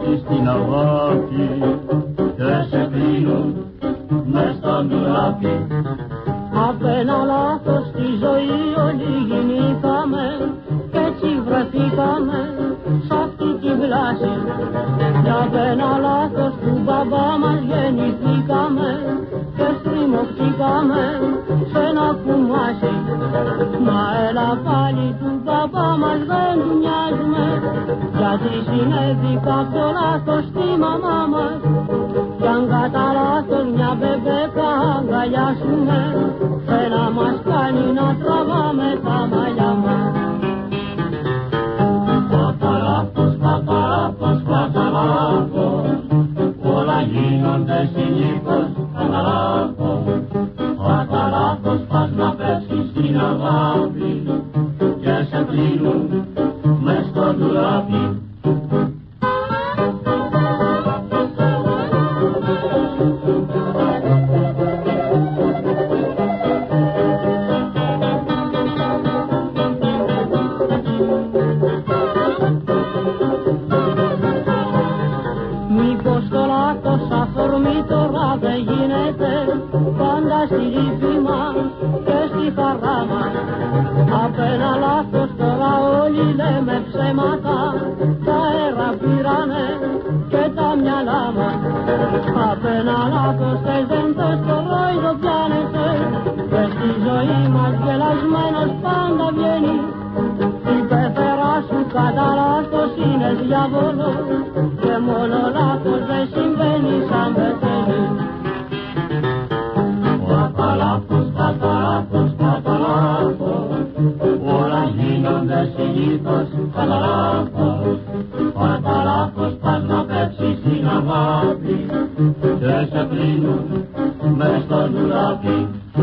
πέφτει στην αγάπη και σε κλείνουν μες στο ντουλάπι. Απ' ένα λάθος στη ζωή όλοι γεννήκαμε κι έτσι βρεθήκαμε σ' αυτή τη βλάση. Κι απ' ένα λάθος του μπαμπά μας γεννηθήκαμε και στριμωχτήκαμε σε ένα κουμάσι. Μα έλα πάλι του μπαμπά μας δεν του νοιάζουμε, γιατί συνέβη κάποιο λάθος στη μαμά μας. Κι αν κατά λάθος μια μπεμπέκα αγκαλιάσουμε, να μας κάνει να τραβάμε τα μαλλιά μας. Παταλάπος, παταλάπος, παταλάπος, όλα γίνονται συνήθως παταλάπος. Παταλάπος πας να πέφτεις στην αγάπη και σε κλείνουν μες στο ντουλάπι. Μήπως το λάθος αφορμή τώρα δεν γίνεται πάντα στη λύπη μας και στη χαρά μας. Απ' ένα λάθος τώρα όλοι λέμε ψέματα, τα αέρα πήρανε και τα μυαλά μας. Απ' ένα λάθος θες δεν θες το ρόιδο πιάνεσαι και στη ζωή μας γελασμένος πάντα βγαίνει. Η πεθερά σου κατά λάθος είναι διάβολος και μόνο λάθος δεν συμβαίνει σαν πεθαίνει. Παταλάπος, παταλάπος, παταλάπος, όλα γίνονται συνήθως παταλάπος. Παταλάπος πας να πέφτεις στην αγάπη και σε κλείνουν μες στο ντουλάπι.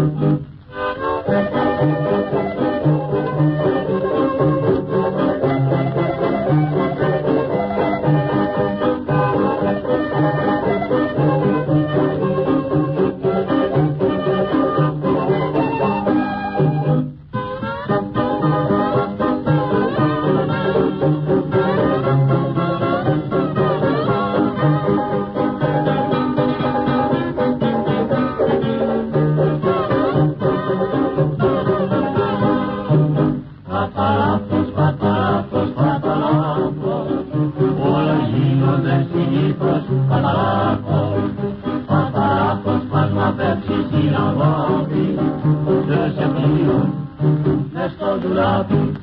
Παταλάπος, παταλάπος, παταλάπος, όλα γίνονται συνήθως παταλάπος. Παταλάπος πας να πέφτεις στην αγάπη και σε κλείνουν μες στο ντουλάπι.